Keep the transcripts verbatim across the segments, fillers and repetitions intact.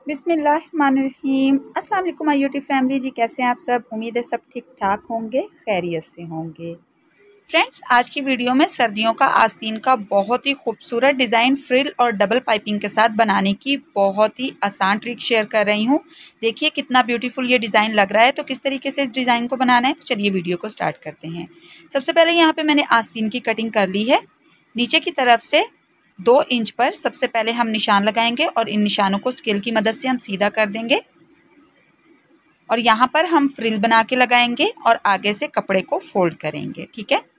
बिस्मिल्लाहिर्रहमानिर्रहीम। अस्सलाम वालेकुम माय यूट्यूब फैमिली जी, कैसे हैं आप सब। उम्मीद है सब ठीक ठाक होंगे, खैरियत से होंगे। फ्रेंड्स, आज की वीडियो में सर्दियों का आस्तीन का बहुत ही खूबसूरत डिज़ाइन फ्रिल और डबल पाइपिंग के साथ बनाने की बहुत ही आसान ट्रिक शेयर कर रही हूँ। देखिए कितना ब्यूटीफुल ये डिज़ाइन लग रहा है। तो किस तरीके से इस डिज़ाइन को बनाना है, तो चलिए वीडियो को स्टार्ट करते हैं। सबसे पहले यहाँ पे मैंने आस्तीन की कटिंग कर ली है। नीचे की तरफ से दो इंच पर सबसे पहले हम निशान लगाएंगे और इन निशानों को स्केल की मदद से हम सीधा कर देंगे और यहाँ पर हम फ्रिल बना के लगाएंगे और आगे से कपड़े को फोल्ड करेंगे। ठीक है,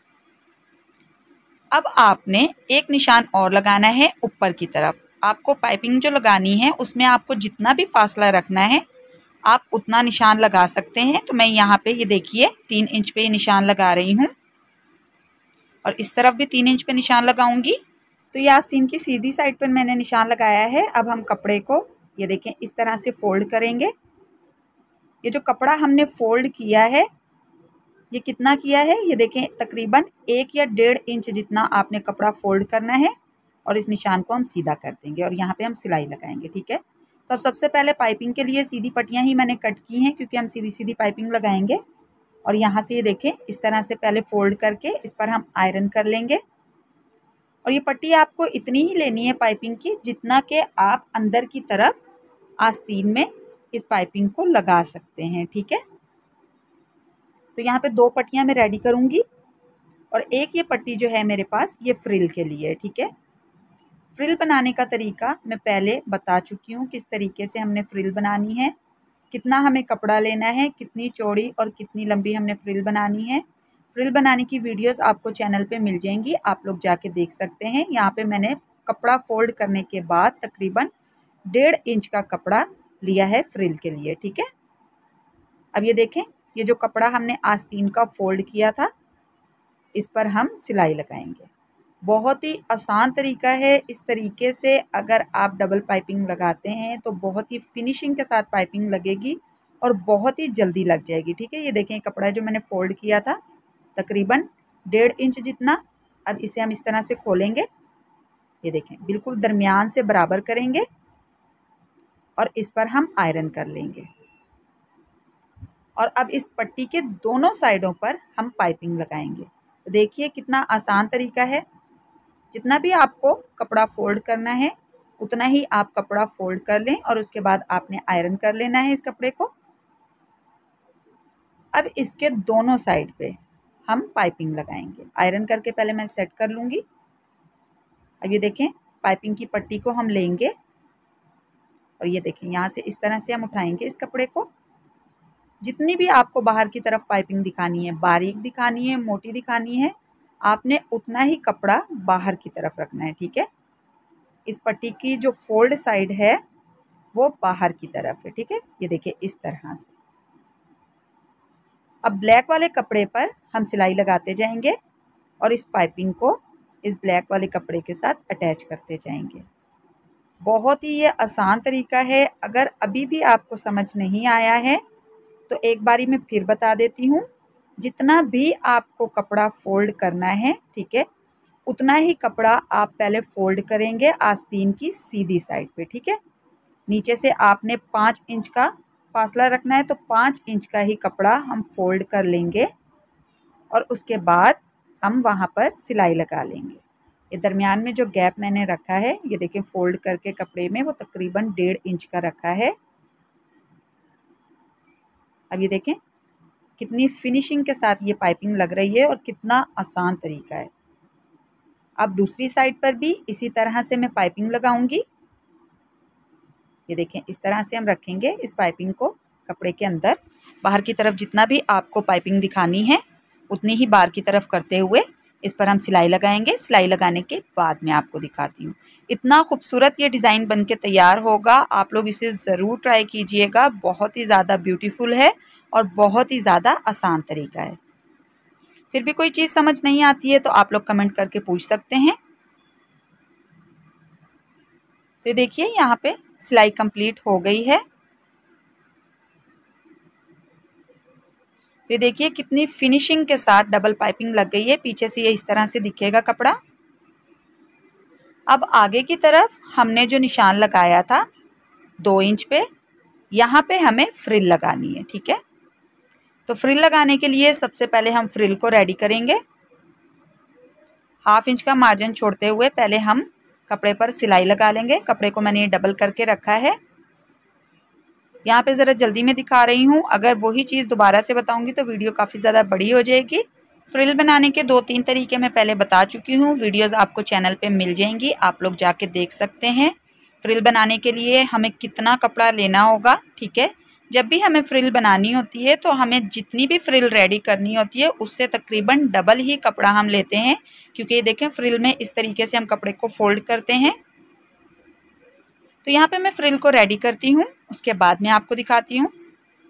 अब आपने एक निशान और लगाना है ऊपर की तरफ। आपको पाइपिंग जो लगानी है उसमें आपको जितना भी फासला रखना है आप उतना निशान लगा सकते हैं। तो मैं यहाँ पे ये देखिए तीन इंच पे ये निशान लगा रही हूँ और इस तरफ भी तीन इंच पे निशान लगाऊंगी। तो ये आस्तीन की सीधी साइड पर मैंने निशान लगाया है। अब हम कपड़े को ये देखें इस तरह से फोल्ड करेंगे। ये जो कपड़ा हमने फोल्ड किया है ये कितना किया है, ये देखें तकरीबन एक या डेढ़ इंच जितना आपने कपड़ा फोल्ड करना है और इस निशान को हम सीधा कर देंगे और यहाँ पे हम सिलाई लगाएंगे। ठीक है, तो अब सबसे पहले पाइपिंग के लिए सीधी पट्टियाँ ही मैंने कट की हैं क्योंकि हम सीधी सीधी पाइपिंग लगाएंगे। और यहाँ से ये देखें इस तरह से पहले फोल्ड करके इस पर हम आयरन कर लेंगे और ये पट्टी आपको इतनी ही लेनी है पाइपिंग की जितना कि आप अंदर की तरफ आस्तीन में इस पाइपिंग को लगा सकते हैं। ठीक है, तो यहाँ पे दो पट्टियाँ मैं रेडी करूँगी और एक ये पट्टी जो है मेरे पास ये फ्रिल के लिए। ठीक है, फ्रिल बनाने का तरीका मैं पहले बता चुकी हूँ किस तरीके से हमने फ्रिल बनानी है, कितना हमें कपड़ा लेना है, कितनी चौड़ी और कितनी लंबी हमने फ्रिल बनानी है। फ्रिल बनाने की वीडियोस आपको चैनल पे मिल जाएंगी, आप लोग जाके देख सकते हैं। यहाँ पे मैंने कपड़ा फोल्ड करने के बाद तकरीबन डेढ़ इंच का कपड़ा लिया है फ्रिल के लिए। ठीक है, अब ये देखें ये जो कपड़ा हमने आस्तीन का फोल्ड किया था इस पर हम सिलाई लगाएंगे। बहुत ही आसान तरीका है। इस तरीके से अगर आप डबल पाइपिंग लगाते हैं तो बहुत ही फिनिशिंग के साथ पाइपिंग लगेगी और बहुत ही जल्दी लग जाएगी। ठीक है, ये देखें कपड़ा जो मैंने फोल्ड किया था तकरीबन डेढ़ इंच जितना। अब इसे हम इस तरह से खोलेंगे, ये देखें बिल्कुल दरमियान से बराबर करेंगे और इस पर हम आयरन कर लेंगे और अब इस पट्टी के दोनों साइडों पर हम पाइपिंग लगाएंगे। तो देखिए कितना आसान तरीका है। जितना भी आपको कपड़ा फोल्ड करना है उतना ही आप कपड़ा फोल्ड कर लें और उसके बाद आपने आयरन कर लेना है इस कपड़े को। अब इसके दोनों साइड पे हम पाइपिंग लगाएंगे। आयरन करके पहले मैं सेट कर लूँगी। अब ये देखें पाइपिंग की पट्टी को हम लेंगे और ये देखें यहाँ से इस तरह से हम उठाएंगे इस कपड़े को। जितनी भी आपको बाहर की तरफ पाइपिंग दिखानी है, बारीक दिखानी है, मोटी दिखानी है, आपने उतना ही कपड़ा बाहर की तरफ रखना है। ठीक है, इस पट्टी की जो फोल्ड साइड है वो बाहर की तरफ है। ठीक है, ये देखिए इस तरह से। अब ब्लैक वाले कपड़े पर हम सिलाई लगाते जाएंगे और इस पाइपिंग को इस ब्लैक वाले कपड़े के साथ अटैच करते जाएंगे। बहुत ही ये आसान तरीका है। अगर अभी भी आपको समझ नहीं आया है तो एक बारी मैं फिर बता देती हूँ। जितना भी आपको कपड़ा फोल्ड करना है, ठीक है, उतना ही कपड़ा आप पहले फोल्ड करेंगे आस्तीन की सीधी साइड पे। ठीक है, नीचे से आपने पाँच इंच का फासला रखना है तो पाँच इंच का ही कपड़ा हम फोल्ड कर लेंगे और उसके बाद हम वहाँ पर सिलाई लगा लेंगे। ये दरमियान में जो गैप मैंने रखा है ये देखें फोल्ड करके कपड़े में वो तकरीबन डेढ़ इंच का रखा है। अब ये देखें कितनी फिनिशिंग के साथ ये पाइपिंग लग रही है और कितना आसान तरीका है। अब दूसरी साइड पर भी इसी तरह से मैं पाइपिंग लगाऊंगी। ये देखें इस तरह से हम रखेंगे इस पाइपिंग को कपड़े के अंदर। बाहर की तरफ जितना भी आपको पाइपिंग दिखानी है उतनी ही बाहर की तरफ करते हुए इस पर हम सिलाई लगाएंगे। सिलाई लगाने के बाद मैं आपको दिखाती हूँ। इतना खूबसूरत ये डिज़ाइन बन के तैयार होगा। आप लोग इसे ज़रूर ट्राई कीजिएगा। बहुत ही ज़्यादा ब्यूटीफुल है और बहुत ही ज़्यादा आसान तरीका है। फिर भी कोई चीज़ समझ नहीं आती है तो आप लोग कमेंट करके पूछ सकते हैं। तो देखिए यहाँ पे सिलाई कंप्लीट हो गई है। तो देखिए कितनी फिनिशिंग के साथ डबल पाइपिंग लग गई है। पीछे से ये इस तरह से दिखेगा कपड़ा। अब आगे की तरफ हमने जो निशान लगाया था दो इंच पे यहाँ पे हमें फ्रिल लगानी है। ठीक है, तो फ्रिल लगाने के लिए सबसे पहले हम फ्रिल को रेडी करेंगे। हाफ इंच का मार्जिन छोड़ते हुए पहले हम कपड़े पर सिलाई लगा लेंगे। कपड़े को मैंने डबल करके रखा है। यहाँ पे ज़रा जल्दी में दिखा रही हूँ, अगर वही चीज़ दोबारा से बताऊँगी तो वीडियो काफ़ी ज़्यादा बड़ी हो जाएगी। फ्रिल बनाने के दो तीन तरीके मैं पहले बता चुकी हूँ, वीडियोस आपको चैनल पे मिल जाएंगी, आप लोग जाके देख सकते हैं। फ्रिल बनाने के लिए हमें कितना कपड़ा लेना होगा। ठीक है, जब भी हमें फ्रिल बनानी होती है तो हमें जितनी भी फ्रिल रेडी करनी होती है उससे तकरीबन डबल ही कपड़ा हम लेते हैं, क्योंकि ये देखें फ्रिल में इस तरीके से हम कपड़े को फोल्ड करते हैं। तो यहाँ पे मैं फ्रिल को रेडी करती हूँ, उसके बाद मैं आपको दिखाती हूँ।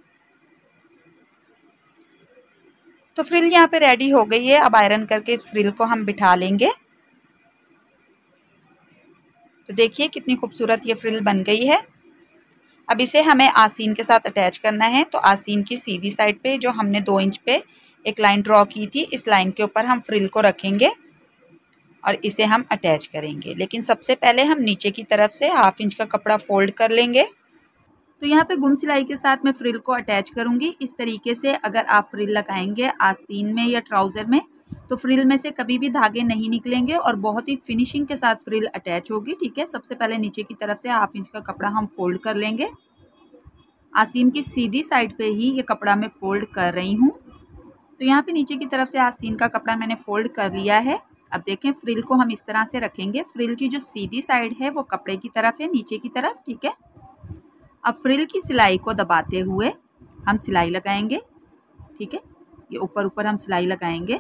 तो फ्रिल यहाँ पे रेडी हो गई है। अब आयरन करके इस फ्रिल को हम बिठा लेंगे। तो देखिए कितनी खूबसूरत ये फ्रिल बन गई है। अब इसे हमें आस्तीन के साथ अटैच करना है। तो आस्तीन की सीधी साइड पे जो हमने दो इंच पे एक लाइन ड्रॉ की थी, इस लाइन के ऊपर हम फ्रिल को रखेंगे और इसे हम अटैच करेंगे। लेकिन सबसे पहले हम नीचे की तरफ से हाफ इंच का कपड़ा फोल्ड कर लेंगे। तो यहाँ पे गुम सिलाई के साथ मैं फ्रिल को अटैच करूँगी। इस तरीके से अगर आप फ्रिल लगाएंगे आस्तीन में या ट्राउज़र में तो फ्रिल में से कभी भी धागे नहीं निकलेंगे और बहुत ही फिनिशिंग के साथ फ्रिल अटैच होगी। ठीक है, सबसे पहले नीचे की तरफ से हाफ इंच का कपड़ा हम फोल्ड कर लेंगे। आस्तीन की सीधी साइड पे ही ये कपड़ा मैं फोल्ड कर रही हूँ। तो यहाँ पे नीचे की तरफ से आस्तीन का कपड़ा मैंने फोल्ड कर लिया है। अब देखें फ्रिल को हम इस तरह से रखेंगे। फ्रिल की जो सीधी साइड है वो कपड़े की तरफ है, नीचे की तरफ। ठीक है, अब फ्रिल की सिलाई को दबाते हुए हम सिलाई लगाएंगे। ठीक है, ये ऊपर ऊपर हम सिलाई लगाएंगे।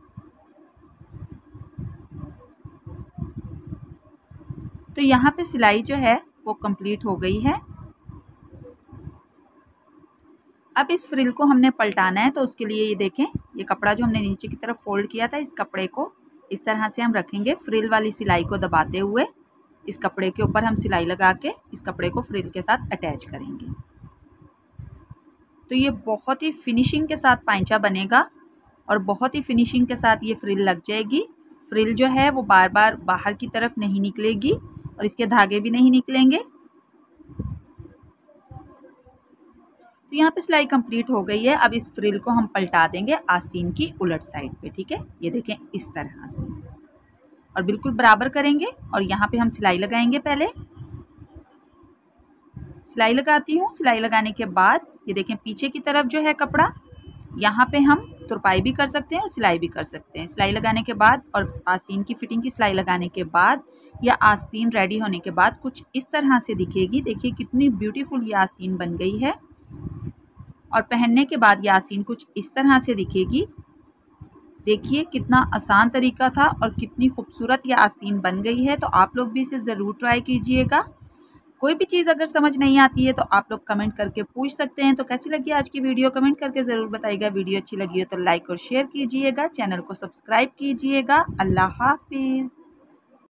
तो यहाँ पे सिलाई जो है वो कंप्लीट हो गई है। अब इस फ्रिल को हमने पलटाना है, तो उसके लिए ये देखें ये कपड़ा जो हमने नीचे की तरफ फोल्ड किया था, इस कपड़े को इस तरह से हम रखेंगे। फ्रिल वाली सिलाई को दबाते हुए इस कपड़े के ऊपर हम सिलाई लगा के इस कपड़े को फ्रिल के साथ अटैच करेंगे। तो ये बहुत ही फिनिशिंग के साथ पाइंचा बनेगा और बहुत ही फिनिशिंग के साथ ये फ्रिल लग जाएगी। फ्रिल जो है वो बार बार बाहर की तरफ नहीं निकलेगी और इसके धागे भी नहीं निकलेंगे। तो यहाँ पे सिलाई कंप्लीट हो गई है। अब इस फ्रिल को हम पलटा देंगे आस्तीन की उलट साइड पे। ठीक है, ये देखें इस तरह से और बिल्कुल बराबर करेंगे और यहाँ पे हम सिलाई लगाएंगे। पहले सिलाई लगाती हूँ। सिलाई लगाने के बाद ये देखें पीछे की तरफ जो है कपड़ा, यहाँ पे हम तुरपाई भी कर सकते हैं और सिलाई भी कर सकते हैं। सिलाई लगाने के बाद और आस्तीन की फिटिंग की सिलाई लगाने के बाद या आस्तीन रेडी होने के बाद कुछ इस तरह से दिखेगी। देखिए कितनी ब्यूटीफुल ये आस्तीन बन गई है और पहनने के बाद ये आस्तीन कुछ इस तरह से दिखेगी। देखिए कितना आसान तरीका था और कितनी खूबसूरत ये आस्तीन बन गई है। तो आप लोग भी इसे ज़रूर ट्राई कीजिएगा। कोई भी चीज़ अगर समझ नहीं आती है तो आप लोग कमेंट करके पूछ सकते हैं। तो कैसी लगी आज की वीडियो कमेंट करके ज़रूर बताइएगा। वीडियो अच्छी लगी हो तो लाइक और शेयर कीजिएगा, चैनल को सब्सक्राइब कीजिएगा। अल्लाह हाफिज़।